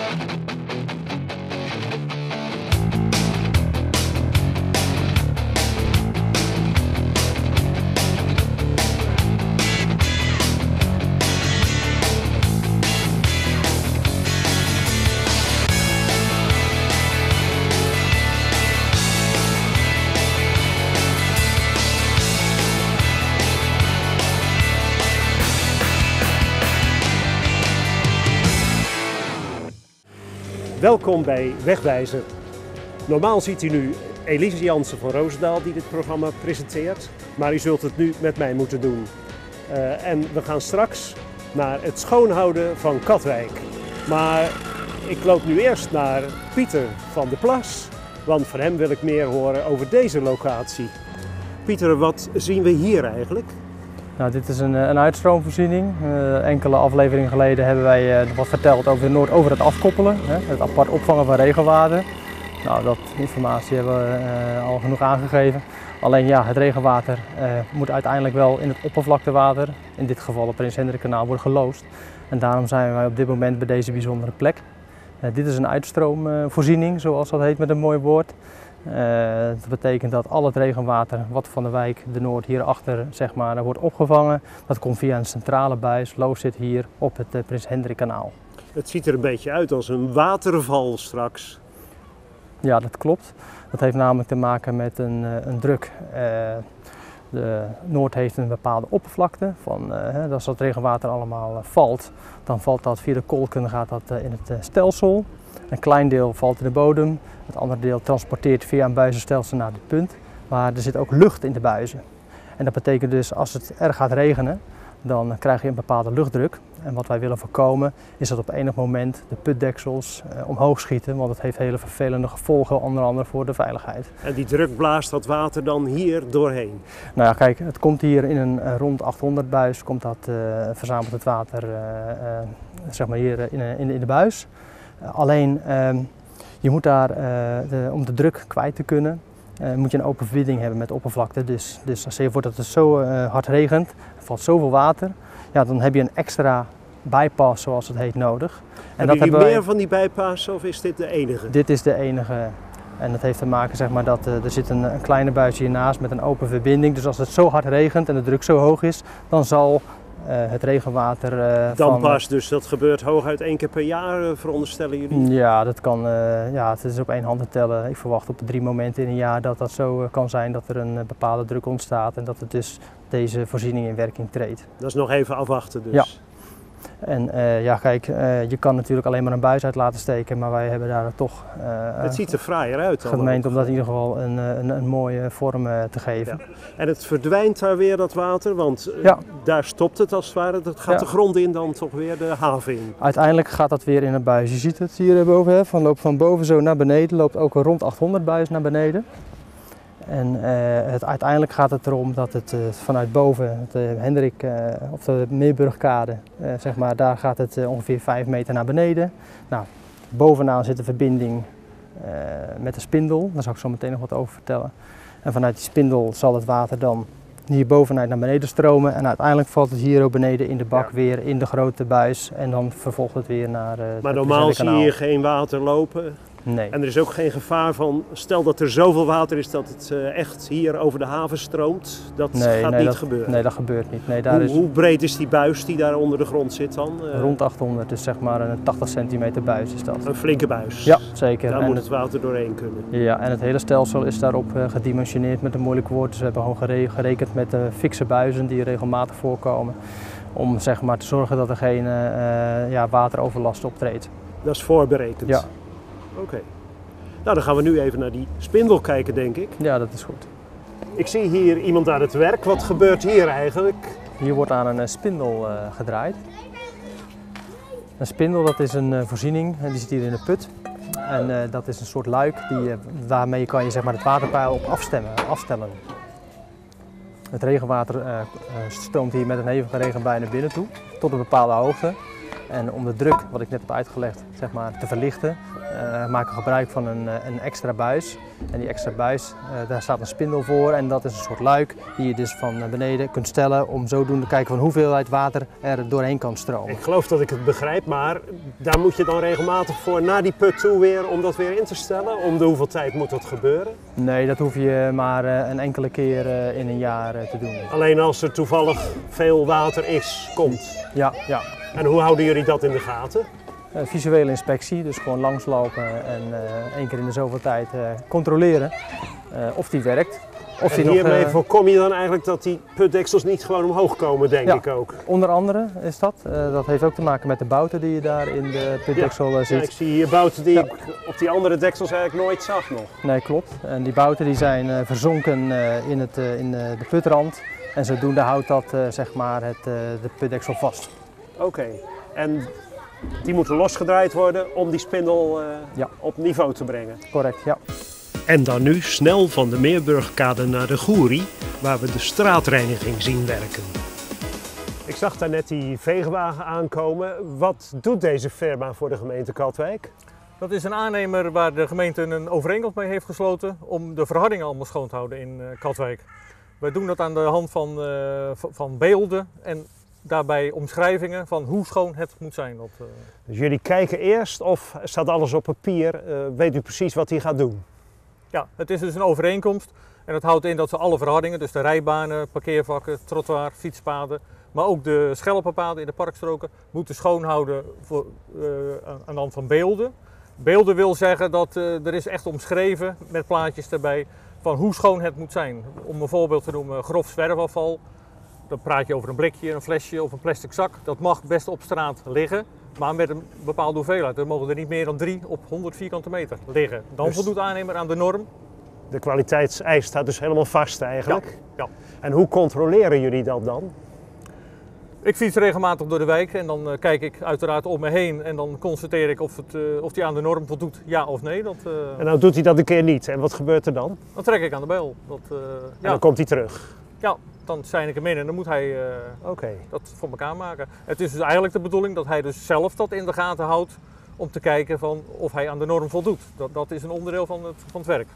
Welkom bij Wegwijzer. Normaal ziet u nu Elise Jansen van Roosendaal die dit programma presenteert, maar u zult het nu met mij moeten doen. En we gaan straks naar het schoonhouden van Katwijk. Maar ik loop nu eerst naar Pieter van der Plas, want van hem wil ik meer horen over deze locatie. Pieter, wat zien we hier eigenlijk? Nou, dit is een uitstroomvoorziening. Enkele afleveringen geleden hebben wij wat verteld over het afkoppelen, het apart opvangen van regenwater. Nou, dat informatie hebben we al genoeg aangegeven. Alleen ja, het regenwater moet uiteindelijk wel in het oppervlaktewater, in dit geval het Prins Hendrikkanaal, worden geloosd. En daarom zijn wij op dit moment bij deze bijzondere plek. Dit is een uitstroomvoorziening, zoals dat heet met een mooi woord. Dat betekent dat al het regenwater wat van de wijk de Noord hierachter zeg maar, wordt opgevangen. Dat komt via een centrale buis, loos zit hier op het Prins Hendrikkanaal. Het ziet er een beetje uit als een waterval straks. Ja, dat klopt. Dat heeft namelijk te maken met een druk. De Noord heeft een bepaalde oppervlakte. Als dat regenwater allemaal valt, dan valt dat via de kolken gaat dat in het stelsel. Een klein deel valt in de bodem, het andere deel transporteert via een buizenstelsel naar dit punt. Maar er zit ook lucht in de buizen. En dat betekent dus als het erg gaat regenen, dan krijg je een bepaalde luchtdruk. En wat wij willen voorkomen is dat op enig moment de putdeksels omhoog schieten, want het heeft hele vervelende gevolgen, onder andere voor de veiligheid. En die druk blaast dat water dan hier doorheen? Nou ja, kijk, het komt hier in een rond 800 buis, verzamelt het water zeg maar hier in de buis. Alleen je moet daar, om de druk kwijt te kunnen, moet je een open verbinding hebben met de oppervlakte. Dus als je voor dat het zo hard regent, er valt zoveel water, ja, dan heb je een extra bypass, zoals het heet, nodig. Hebben jullie meer van die bypassen of is dit de enige? Dit is de enige. En dat heeft te maken zeg maar, dat er zit een kleine buis hiernaast met een open verbinding. Dus als het zo hard regent en de druk zo hoog is, dan zal het regenwater dan pas, dus dat gebeurt hooguit 1 keer per jaar, veronderstellen jullie? Ja, dat kan. Ja, het is op één hand te tellen. Ik verwacht op 3 momenten in een jaar dat dat zo kan zijn dat er een bepaalde druk ontstaat en dat het dus deze voorziening in werking treedt. Dat is nog even afwachten dus? Ja. En ja, kijk, je kan natuurlijk alleen maar een buis uit laten steken, maar wij hebben daar toch het ziet er fraaier uit dan gemeend om dat in ieder geval een mooie vorm te geven. Ja. En het verdwijnt daar weer, dat water, want daar stopt het als het ware. Dat gaat de grond in dan toch weer de haven in? Uiteindelijk gaat dat weer in een buis. Je ziet het hier boven, loopt van boven zo naar beneden, loopt ook een rond 800 buis naar beneden. En uiteindelijk gaat het erom dat het vanuit boven, of de Meerburgkade, zeg maar, daar gaat het ongeveer 5 meter naar beneden. Nou, bovenaan zit de verbinding met de spindel, daar zal ik zo meteen nog wat over vertellen. En vanuit die spindel zal het water dan hier bovenuit naar beneden stromen en uiteindelijk valt het hier ook beneden in de bak weer in de grote buis en dan vervolgt het weer naar het Maar normaal zie je hier geen water lopen? Nee. En er is ook geen gevaar van, stel dat er zoveel water is dat het echt hier over de haven stroomt, dat gaat niet gebeuren? Nee, dat gebeurt niet. Nee, hoe breed is die buis die daar onder de grond zit dan? Rond 800, dus zeg maar een 80 centimeter buis is dat. Een flinke buis? Ja, zeker. Daar moet het water doorheen kunnen? Ja, en het hele stelsel is daarop gedimensioneerd met een moeilijk woord. Dus we hebben gewoon gerekend met fikse buizen die regelmatig voorkomen. Om zeg maar te zorgen dat er geen wateroverlast optreedt. Dat is voorberekend? Ja. Oké. Nou, dan gaan we nu even naar die spindel kijken, denk ik. Ja, dat is goed. Ik zie hier iemand aan het werk. Wat gebeurt hier eigenlijk? Hier wordt aan een spindel gedraaid. Een spindel, dat is een voorziening, die zit hier in de put. En dat is een soort luik, daarmee kan je zeg maar, het waterpeil op afstellen. Het regenwater stroomt hier met een hevige regenbui naar binnen toe, tot een bepaalde hoogte. En om de druk, wat ik net heb uitgelegd, zeg maar, te verlichten, maken we gebruik van een extra buis. En die extra buis, daar staat een spindel voor en dat is een soort luik die je dus van beneden kunt stellen om zodoende te kijken van hoeveelheid water er doorheen kan stromen. Ik geloof dat ik het begrijp, maar daar moet je dan regelmatig voor naar die put toe weer om dat weer in te stellen? Om de hoeveel tijd moet dat gebeuren? Nee, dat hoef je maar een enkele keer in een jaar te doen. Alleen als er toevallig veel water komt? Ja, ja. En hoe houden jullie dat in de gaten? Visuele inspectie, dus gewoon langslopen en 1 keer in de zoveel tijd controleren of die werkt. Of En hiermee voorkom je dan eigenlijk dat die putdeksels niet gewoon omhoog komen, denk ik ook? Onder andere is dat. Dat heeft ook te maken met de bouten die je daar in de putdeksel ziet. Ja, ik zie hier bouten die ik op die andere deksels eigenlijk nooit zag nog. Nee, klopt. En die bouten die zijn verzonken in de putrand. En zodoende houdt dat zeg maar de putdeksel vast. Oké. En die moeten losgedraaid worden om die spindel op niveau te brengen? Correct, ja. En dan nu snel van de Meerburgkade naar de Goerie, waar we de straatreiniging zien werken. Ik zag daar net die veegwagen aankomen. Wat doet deze firma voor de gemeente Katwijk? Dat is een aannemer waar de gemeente een overeenkomst mee heeft gesloten om de verhardingen allemaal schoon te houden in Katwijk. Wij doen dat aan de hand van beelden en daarbij omschrijvingen van hoe schoon het moet zijn. Dus jullie kijken eerst of staat alles op papier, weet u precies wat hij gaat doen? Ja, het is dus een overeenkomst en dat houdt in dat ze alle verhardingen, dus de rijbanen, parkeervakken, trottoir, fietspaden, maar ook de schelpenpaden in de parkstroken, moeten schoonhouden aan de hand van beelden. Beelden wil zeggen dat er is echt omschreven met plaatjes erbij van hoe schoon het moet zijn. Om een voorbeeld te noemen, grof zwerfafval. Dan praat je over een blikje, een flesje of een plastic zak. Dat mag best op straat liggen, maar met een bepaalde hoeveelheid. Er mogen er niet meer dan 3 op 100 vierkante meter liggen. Dan dus voldoet aannemer aan de norm. De kwaliteitseis staat dus helemaal vast eigenlijk? Ja. En hoe controleren jullie dat dan? Ik fiets regelmatig door de wijk en dan kijk ik uiteraard om me heen en dan constateer ik of die aan de norm voldoet, ja of nee. En nou doet hij dat een keer niet en wat gebeurt er dan? Dan trek ik aan de bel. En dan komt hij terug? Ja, dan zijn ik hem in en dan moet hij dat voor elkaar maken. Het is dus eigenlijk de bedoeling dat hij dus zelf dat in de gaten houdt om te kijken van of hij aan de norm voldoet. Dat is een onderdeel van het werk.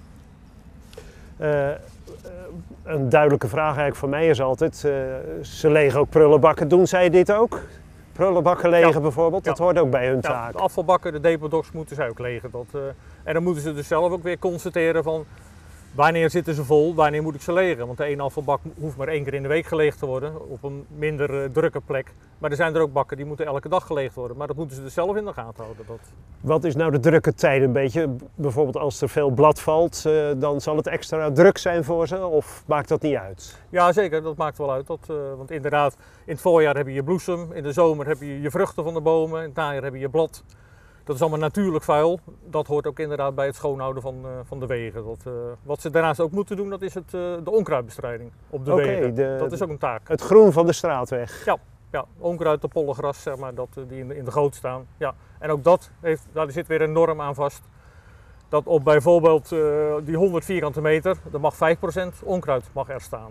Een duidelijke vraag eigenlijk voor mij is altijd, ze legen ook prullenbakken. Doen zij dit ook? Prullenbakken legen bijvoorbeeld, dat hoort ook bij hun taak. De afvalbakken, de depodocs moeten zij ook legen. En dan moeten ze dus zelf ook weer constateren van wanneer zitten ze vol, wanneer moet ik ze legen. Want de ene afvalbak hoeft maar 1 keer in de week geleegd te worden op een minder drukke plek. Maar er zijn er ook bakken die moeten elke dag geleegd worden. Maar dat moeten ze dus zelf in de gaten houden. Wat is nou de drukke tijd een beetje? Bijvoorbeeld als er veel blad valt, dan zal het extra druk zijn voor ze of maakt dat niet uit? Ja zeker, dat maakt wel uit. Want inderdaad, in het voorjaar heb je je bloesem, in de zomer heb je je vruchten van de bomen, in het najaar heb je je blad. Dat is allemaal natuurlijk vuil. Dat hoort ook inderdaad bij het schoonhouden van de wegen. Wat ze daarnaast ook moeten doen, dat is de onkruidbestrijding op de wegen. Dat is ook een taak. Het groen van de straatweg? Ja, onkruid, de pollegras, zeg maar, die in de goot staan. Ja. En ook daar zit weer een norm aan vast. Dat op bijvoorbeeld die 100 vierkante meter, er mag 5% onkruid mag er staan.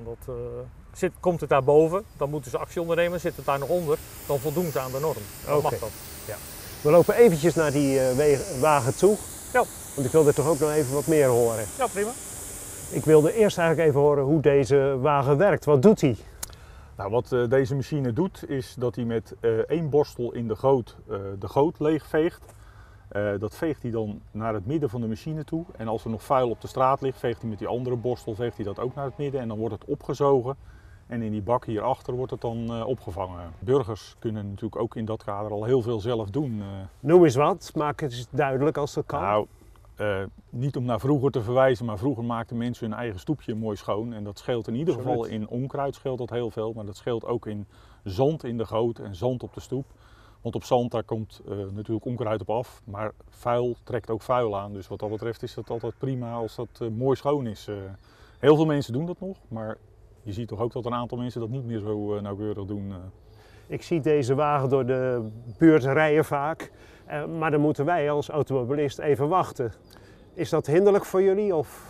Komt het daarboven, dan moeten ze actie ondernemen. Zit het daar nog onder, dan voldoen ze aan de norm. Dan mag dat. Ja. We lopen eventjes naar die wagen toe, want ik wil er toch ook nog even wat meer horen. Ja, prima. Ik wilde eerst eigenlijk even horen hoe deze wagen werkt. Wat doet hij? Nou, wat deze machine doet is dat hij met 1 borstel in de goot leegveegt. Dat veegt hij dan naar het midden van de machine toe. En als er nog vuil op de straat ligt, veegt hij met die andere borstel veegt hij dat ook naar het midden. En dan wordt het opgezogen. En in die bak hierachter wordt het dan opgevangen. Burgers kunnen natuurlijk ook in dat kader al heel veel zelf doen. Noem eens wat, maak het eens duidelijk als dat kan. Nou, niet om naar vroeger te verwijzen, maar vroeger maakten mensen hun eigen stoepje mooi schoon. En dat scheelt in ieder geval in onkruid scheelt dat heel veel, maar dat scheelt ook in zand in de goot en zand op de stoep. Want op zand daar komt natuurlijk onkruid op af, maar vuil trekt ook vuil aan. Dus wat dat betreft is het altijd prima als dat mooi schoon is. Heel veel mensen doen dat nog, maar je ziet toch ook dat een aantal mensen dat niet meer zo nauwkeurig doen. Ik zie deze wagen door de buurt rijden vaak, maar dan moeten wij als automobilist even wachten. Is dat hinderlijk voor jullie? Of?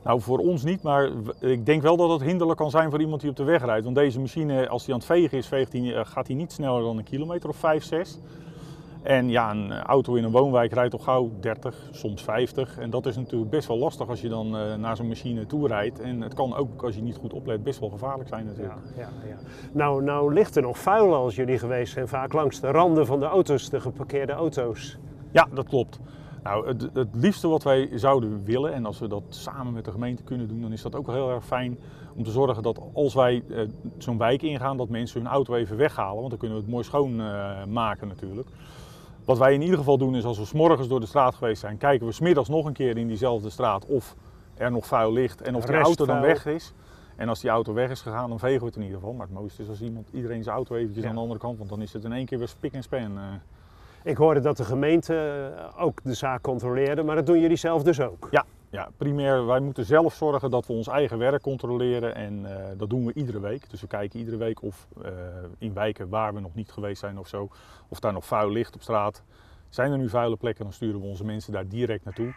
Nou, voor ons niet, maar ik denk wel dat het hinderlijk kan zijn voor iemand die op de weg rijdt. Want deze machine, als hij aan het vegen is, gaat hij niet sneller dan een kilometer of 5, 6. En ja, een auto in een woonwijk rijdt toch gauw 30, soms 50. En dat is natuurlijk best wel lastig als je dan naar zo'n machine toe rijdt. En het kan ook, als je niet goed oplet, best wel gevaarlijk zijn natuurlijk. Ja. Nou ligt er nog vuil als jullie geweest zijn, vaak langs de randen van de auto's, de geparkeerde auto's. Ja, dat klopt. Nou, het liefste wat wij zouden willen, en als we dat samen met de gemeente kunnen doen, dan is dat ook wel heel erg fijn om te zorgen dat als wij zo'n wijk ingaan, dat mensen hun auto even weghalen. Want dan kunnen we het mooi schoon maken natuurlijk. Wat wij in ieder geval doen is, als we 's morgens door de straat geweest zijn, kijken we 's middags nog een keer in diezelfde straat of er nog vuil ligt en of die auto dan weg is. En als die auto weg is gegaan, dan vegen we het in ieder geval. Maar het mooiste is als iedereen zijn auto eventjes aan de andere kant, want dan is het in één keer weer spik en span. Ik hoorde dat de gemeente ook de zaak controleerde, maar dat doen jullie zelf dus ook? Ja, primair, wij moeten zelf zorgen dat we ons eigen werk controleren en dat doen we iedere week. Dus we kijken iedere week of in wijken waar we nog niet geweest zijn of zo, of daar nog vuil ligt op straat. Zijn er nu vuile plekken, dan sturen we onze mensen daar direct naartoe.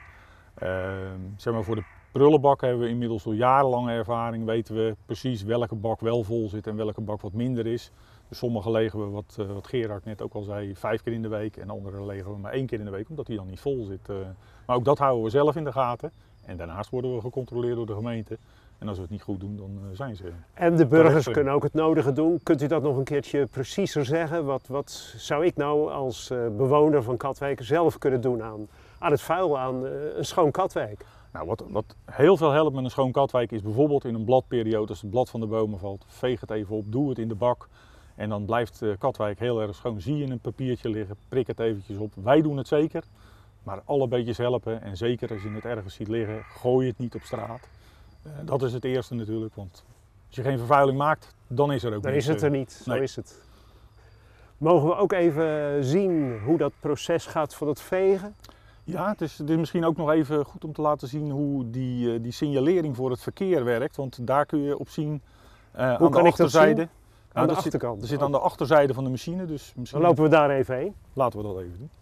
Zeg maar voor de prullenbakken hebben we inmiddels door jarenlange ervaring, weten we precies welke bak wel vol zit en welke bak wat minder is. Dus sommige legen we, wat Gerard net ook al zei, 5 keer in de week en andere legen we maar 1 keer in de week, omdat die dan niet vol zit. Maar ook dat houden we zelf in de gaten. En daarnaast worden we gecontroleerd door de gemeente. En als we het niet goed doen, dan zijn ze. En de burgers kunnen ook het nodige doen. Kunt u dat nog een keertje preciezer zeggen? Wat zou ik nou als bewoner van Katwijk zelf kunnen doen aan het vuil, aan een schoon Katwijk? Nou, wat heel veel helpt met een schoon Katwijk is bijvoorbeeld in een bladperiode, als het blad van de bomen valt, veeg het even op, doe het in de bak. En dan blijft Katwijk heel erg schoon. Zie je een papiertje liggen, prik het eventjes op. Wij doen het zeker, maar alle beetjes helpen. En zeker als je het ergens ziet liggen, gooi het niet op straat. Dat is het eerste natuurlijk, want als je geen vervuiling maakt, dan is er ook dan niks. Dan is het er niet, zo nee. is het. Mogen we ook even zien hoe dat proces gaat voor het vegen? Ja, het is misschien ook nog even goed om te laten zien hoe die signalering voor het verkeer werkt. Want daar kun je op zien aan de achterzijde. Aan de achterkant? Er zit aan de achterzijde van de machine. Dus dan lopen we daar even heen. Laten we dat even doen.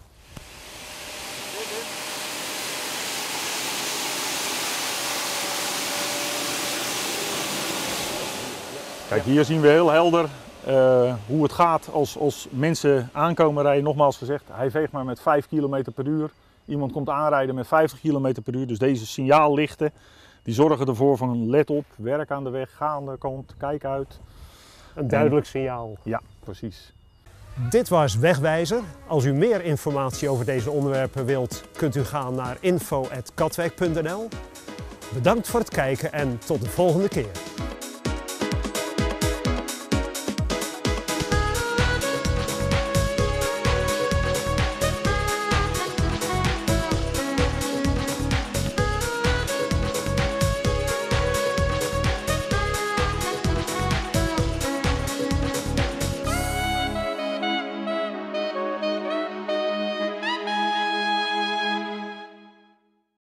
Kijk, hier zien we heel helder hoe het gaat als mensen aankomen rijden. Nogmaals gezegd, hij veegt maar met 5 km per uur. Iemand komt aanrijden met 50 km per uur. Dus deze signaallichten, die zorgen ervoor van let op, werk aan de weg, ga aan de kant, kijk uit. Een duidelijk signaal. Ja, precies. Dit was Wegwijzer. Als u meer informatie over deze onderwerpen wilt, kunt u gaan naar info@katwijk.nl. Bedankt voor het kijken en tot de volgende keer.